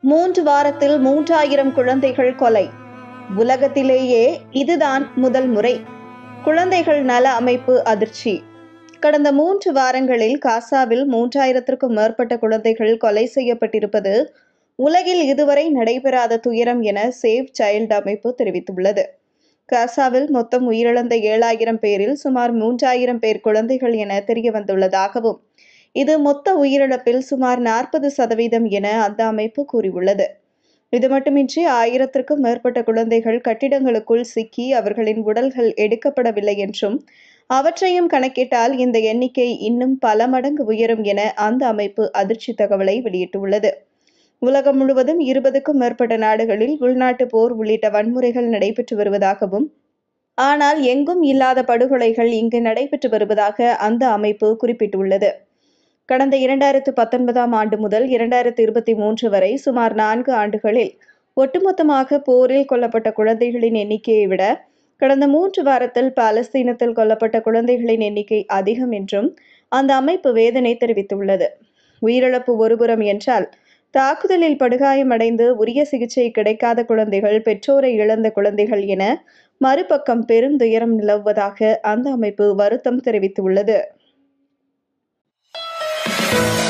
3 வாரத்தில் 3000 குழந்தைகள் கொலை. உலகத்திலேயே இதுதான் முதல் முறை. குழந்தைகள் நல அமைப்பு அதிர்ச்சி. கடந்த 3 வாரங்களில் காசாவில் 3000க்கும் மேற்பட்ட குழந்தைகள் கொலை செய்யப்பட்டிருப்பது உலகில் இதுவரை நடைபெறாத துயரம் என சேவ் சைல்டு அமைப்பு தெரிவித்துள்ளது. காசாவில் மொத்தம் உயிரிழந்த 7000 பேரில் சுமார் 3000 பேர் குழந்தைகள் என தெரியவந்துள்ளதாகவும், இது மொத்த உயிரிழப்பில் சுமார் 40% என அந்த அமைப்பு கூறியுள்ளது. இது மட்டுமின்றி 1000க்கும் மேற்பட்ட குழந்தைகள் கட்டிடங்களுக்குள் சிக்கி அவர்களின் உடல்கள் எடுக்கப்படவில்லை என்றும், அவற்றையும் கணக்கிட்டால் இந்த எண்ணிக்கை இன்னும் பல மடங்கு உயரும் என அந்த அமைப்பு அதிர்ச்சி தகவலை வெளியிட்டுள்ளது. உலகம் முழுவதும் 20க்கும் மேற்பட்ட நாடுகளில் உள்நாட்டு போர் உள்ளிட்ட வன்முறைகள் நடைபெற்று வருவதாகவும், ஆனால் எங்கும் இல்லாத படுகொலைகள் இங்கு நடைபெற்று வருவதாக அந்த அமைப்பு குறிப்பிட்டுள்ளது. கடந்த 2019ஆம் ஆண்டு முதல் 2023 வரை சுமார் 4 ஆண்டுகளில் ஒட்டுமொத்தமாக போரில் கொல்லப்பட்ட குழந்தைகளின் எண்ணிக்கையை விட கடந்த 3 வாரத்தில் பாலஸ்தீனத்தில் கொல்லப்பட்ட குழந்தைகளின் எண்ணிக்கை அதிகம் என்றும் அந்த அமைப்பு வேதனை தெரிவித்துள்ளது. உயிரிழப்பு ஒருபுறம் என்றால், தாக்குதலில் படுகாயமடைந்து உரிய சிகிச்சை கிடைக்காத குழந்தைகள், பெற்றோரை இழந்த குழந்தைகள் என மறுபக்கம் பெரும் துயரம் நிலவுவதாக அந்த அமைப்பு வருத்தம் தெரிவித்துள்ளது.